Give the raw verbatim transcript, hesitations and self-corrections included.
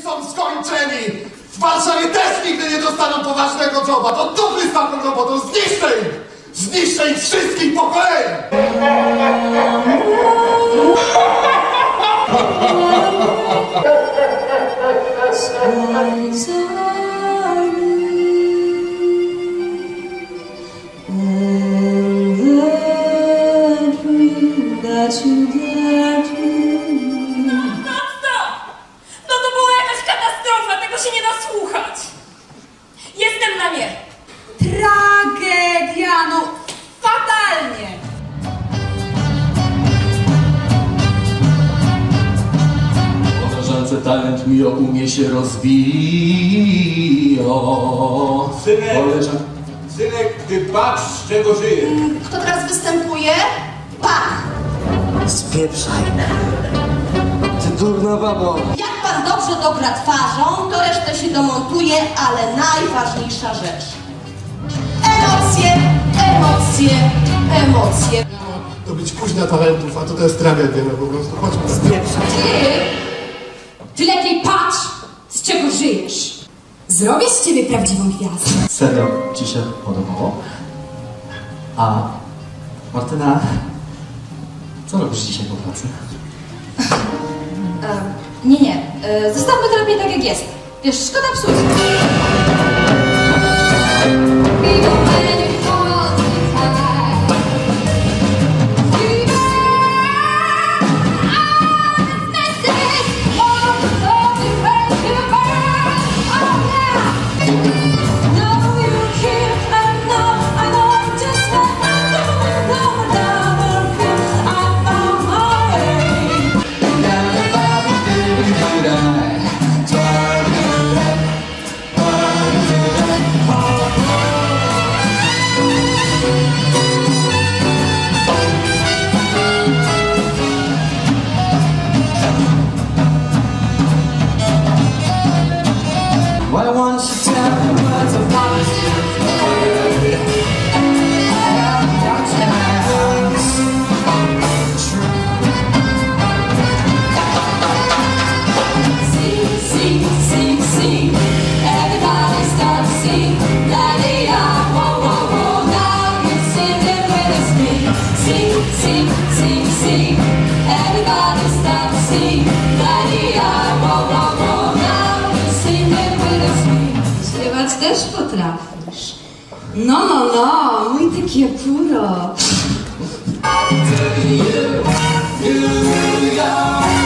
są skończeni! W Warszawie też nigdy nie dostaną poważnego joba! To dupy z taką robotą! Zniszczę ich! Zniszczę ich wszystkich po kolei! No to była jakaś katastrofa, tego się nie da słuchać. Jestem na nie. Tragedia, no fatalnie. Koleżance talent mi o umie się rozwija. Synek, Koleżan... synek, ty patrz, z czego żyjesz. Kto teraz występuje? Pan! Spieprzaj. Ty durna babo. Jak pan dobrze dogra twarzą, to resztę się domontuje, ale najważniejsza rzecz. Emocje, emocje, emocje. To być kuźnia talentów, a to to jest tragedia, no po prostu. Chodźmy. Spieprzaj. Ty, ty lepiej patrz, z czego żyjesz. Zrobię z ciebie prawdziwą gwiazdę. Serio ci się podobało? A Martyna, co robisz dzisiaj po pracy? E, nie, nie, e, zostawmy to lepiej tak jak jest. Wiesz, szkoda psuć. Why won't you tell me words of positive word? I have got chance. Sing, sing, sing, sing. Everybody start to sing. La-di-da, whoa, whoa, whoa. Now you sing it with us, me. Sing, sing, sing, sing. Everybody start to sing. La-di-da, whoa, whoa, whoa. Now you sing it with us, me. Śpiewać też potrafisz. No, no, no, mój ty kiepuro. You, you, you,